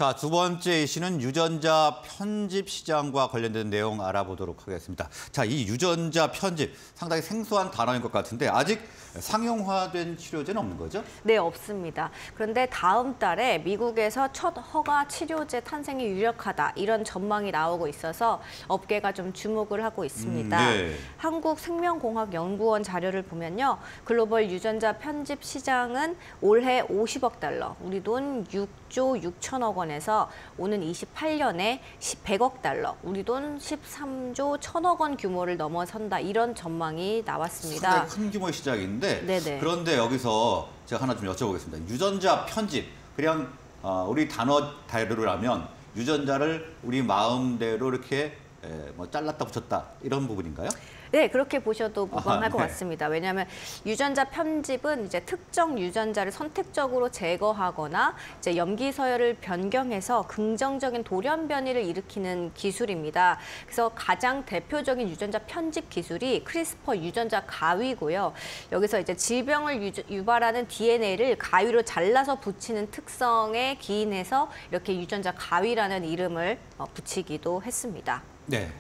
자, 두 번째 이슈는 유전자 편집 시장과 관련된 내용 알아보도록 하겠습니다. 자, 이 유전자 편집 상당히 생소한 단어인 것 같은데 아직 상용화된 치료제는 없는 거죠? 네, 없습니다. 그런데 다음 달에 미국에서 첫 허가 치료제 탄생이 유력하다 이런 전망이 나오고 있어서 업계가 좀 주목을 하고 있습니다. 네. 한국생명공학연구원 자료를 보면요. 글로벌 유전자 편집 시장은 올해 50억 달러, 우리 돈 6조 6천억 원에서 오는 28년에 100억 달러, 우리 돈 13조 1천억 원 규모를 넘어선다 이런 전망이 나왔습니다. 상당히 큰 규모의 시장인데 네네. 그런데 여기서 제가 하나 좀 여쭤보겠습니다. 유전자 편집, 그냥 우리 단어대로 하면 유전자를 우리 마음대로 이렇게 뭐 잘랐다 붙였다 이런 부분인가요? 네, 그렇게 보셔도 무방할 것 네. 같습니다. 왜냐하면 유전자 편집은 이제 특정 유전자를 선택적으로 제거하거나 이제 염기 서열을 변경해서 긍정적인 돌연 변이를 일으키는 기술입니다. 그래서 가장 대표적인 유전자 편집 기술이 크리스퍼 유전자 가위고요. 여기서 이제 질병을 유발하는 DNA를 가위로 잘라서 붙이는 특성에 기인해서 이렇게 유전자 가위라는 이름을 붙이기도 했습니다. 네.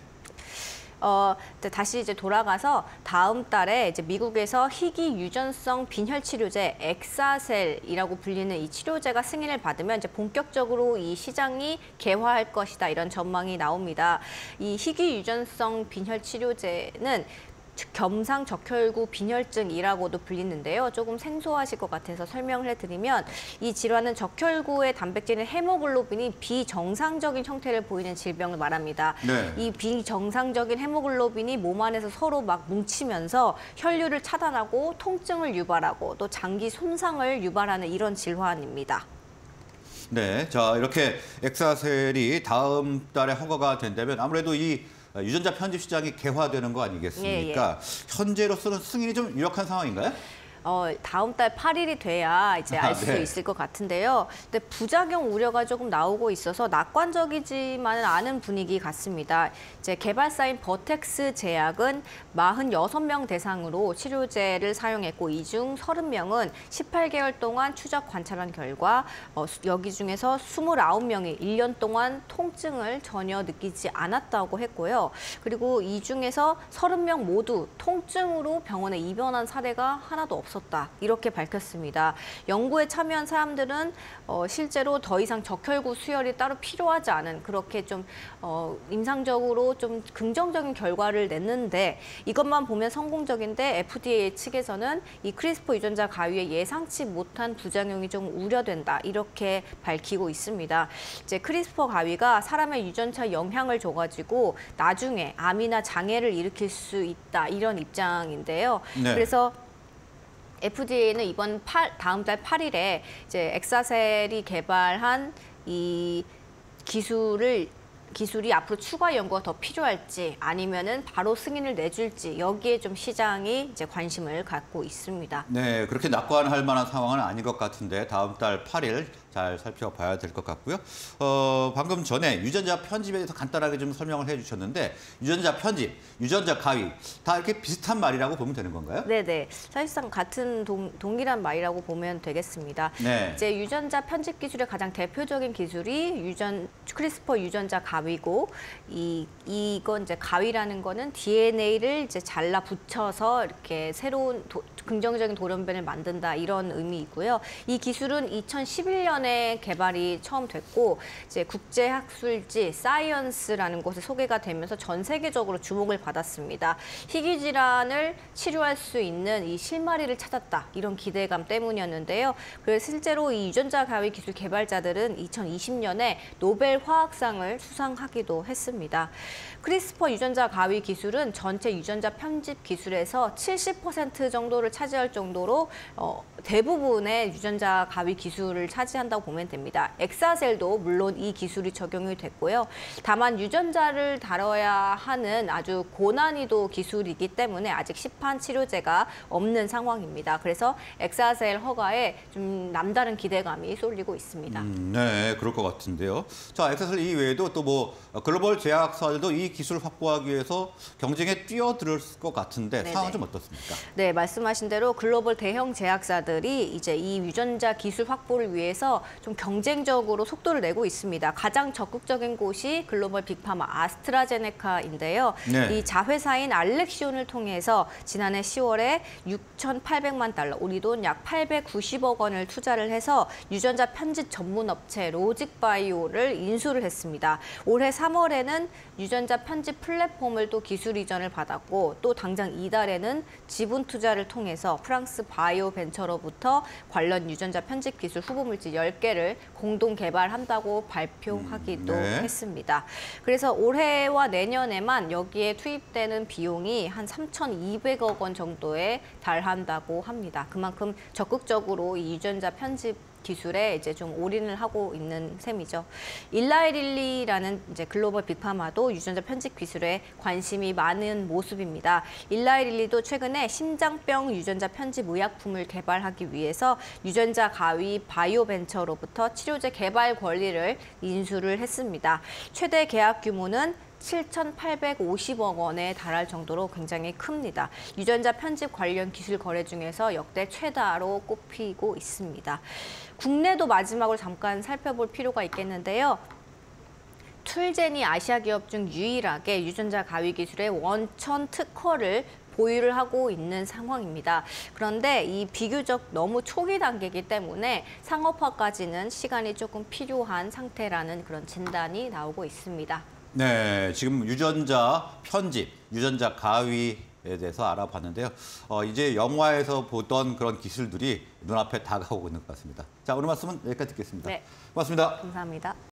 다시 이제 돌아가서 다음 달에 이제 미국에서 희귀 유전성 빈혈 치료제 엑사셀이라고 불리는 이 치료제가 승인을 받으면 이제 본격적으로 이 시장이 개화할 것이다 이런 전망이 나옵니다. 이 희귀 유전성 빈혈 치료제는 겸상적혈구 빈혈증이라고도 불리는데요. 조금 생소하실 것 같아서 설명을 해드리면 이 질환은 적혈구의 단백질인 헤모글로빈이 비정상적인 형태를 보이는 질병을 말합니다. 네. 이 비정상적인 헤모글로빈이 몸 안에서 서로 막 뭉치면서 혈류를 차단하고 통증을 유발하고 또 장기 손상을 유발하는 이런 질환입니다. 네, 자 이렇게 엑사셀이 다음 달에 허가가 된다면 아무래도 이 유전자 편집 시장이 개화되는 거 아니겠습니까? 현재로서는 승인이 좀 유력한 상황인가요? 다음 달 8일이 돼야 이제 알 수 네. 있을 것 같은데요. 근데 부작용 우려가 조금 나오고 있어서 낙관적이지만은 않은 분위기 같습니다. 이제 개발사인 버텍스 제약은 46명 대상으로 치료제를 사용했고 이 중 30명은 18개월 동안 추적 관찰한 결과 여기 중에서 29명이 1년 동안 통증을 전혀 느끼지 않았다고 했고요. 그리고 이 중에서 30명 모두 통증으로 병원에 입원한 사례가 하나도 없었다. 이렇게 밝혔습니다. 연구에 참여한 사람들은 실제로 더 이상 적혈구 수혈이 따로 필요하지 않은 그렇게 좀 임상적으로 좀 긍정적인 결과를 냈는데 이것만 보면 성공적인데 FDA 측에서는 이 크리스퍼 유전자 가위의 예상치 못한 부작용이 좀 우려된다 이렇게 밝히고 있습니다. 이제 크리스퍼 가위가 사람의 유전차에 영향을 줘가지고 나중에 암이나 장애를 일으킬 수 있다 이런 입장인데요. 네. 그래서 FDA는 다음 달 8일에 이제 엑사셀이 개발한 이 기술이 앞으로 추가 연구가 더 필요할지 아니면은 바로 승인을 내줄지 여기에 좀 시장이 이제 관심을 갖고 있습니다. 네, 그렇게 낙관할 만한 상황은 아닌 것 같은데 다음 달 8일 잘 살펴봐야 될 것 같고요. 방금 전에 유전자 편집에 대해서 간단하게 좀 설명을 해주셨는데 유전자 편집, 유전자 가위 다 이렇게 비슷한 말이라고 보면 되는 건가요? 네네, 사실상 같은 동일한 말이라고 보면 되겠습니다. 네. 이제 유전자 편집 기술의 가장 대표적인 기술이 크리스퍼 유전자 가위고 이건 이제 가위라는 거는 DNA를 이제 잘라 붙여서 이렇게 새로운 긍정적인 돌연변을 만든다 이런 의미이고요. 이 기술은 2011년에 개발이 처음 됐고 이제 국제학술지 사이언스라는 곳에 소개가 되면서 전 세계적으로 주목을 받았습니다. 희귀 질환을 치료할 수 있는 이 실마리를 찾았다 이런 기대감 때문이었는데요. 그래서 실제로 이 유전자 가위 기술 개발자들은 2020년에 노벨 화학상을 수상하기도 했습니다. 크리스퍼 유전자 가위 기술은 전체 유전자 편집 기술에서 70% 정도를 차지할 정도로 대부분의 유전자 가위 기술을 차지한다고 보면 됩니다. 엑사셀도 물론 이 기술이 적용이 됐고요. 다만 유전자를 다뤄야 하는 아주 고난이도 기술이기 때문에 아직 시판 치료제가 없는 상황입니다. 그래서 엑사셀 허가에 좀 남다른 기대감이 쏠리고 있습니다. 네, 그럴 것 같은데요. 자, 엑사셀 이외에도 또 뭐 글로벌 제약사들도 이 기술 확보하기 위해서 경쟁에 뛰어들 것 같은데 네네. 상황은 좀 어떻습니까? 네, 말씀하신 대로 글로벌 대형 제약사들이 이제 이 유전자 기술 확보를 위해서 통해서 좀 경쟁적으로 속도를 내고 있습니다. 가장 적극적인 곳이 글로벌 빅파마 아스트라제네카인데요. 네. 이 자회사인 알렉시온을 통해서 지난해 10월에 6,800만 달러, 우리 돈 약 890억 원을 투자를 해서 유전자 편집 전문 업체 로직바이오를 인수를 했습니다. 올해 3월에는 유전자 편집 플랫폼을 또 기술 이전을 받았고 또 당장 이달에는 지분 투자를 통해서 프랑스 바이오 벤처로부터 관련 유전자 편집 기술 후보물질 10개를 공동 개발한다고 발표하기도 했습니다. 그래서 올해와 내년에만 여기에 투입되는 비용이 한 3,200억 원 정도에 달한다고 합니다. 그만큼 적극적으로 이 유전자 편집 기술에 이제 좀 올인을 하고 있는 셈이죠. 일라이릴리라는 이제 글로벌 빅파마도 유전자 편집 기술에 관심이 많은 모습입니다. 일라이릴리도 최근에 심장병 유전자 편집 의약품을 개발하기 위해서 유전자 가위 바이오벤처로부터 치료제 개발 권리를 인수를 했습니다. 최대 계약 규모는 7,850억 원에 달할 정도로 굉장히 큽니다. 유전자 편집 관련 기술 거래 중에서 역대 최다로 꼽히고 있습니다. 국내도 마지막으로 잠깐 살펴볼 필요가 있겠는데요. 툴젠이 아시아 기업 중 유일하게 유전자 가위 기술의 원천 특허를 보유를 하고 있는 상황입니다. 그런데 이 비교적 너무 초기 단계이기 때문에 상업화까지는 시간이 조금 필요한 상태라는 그런 진단이 나오고 있습니다. 네, 지금 유전자 편집, 유전자 가위에 대해서 알아봤는데요. 이제 영화에서 보던 그런 기술들이 눈앞에 다가오고 있는 것 같습니다. 자, 오늘 말씀은 여기까지 듣겠습니다. 네. 고맙습니다. 감사합니다.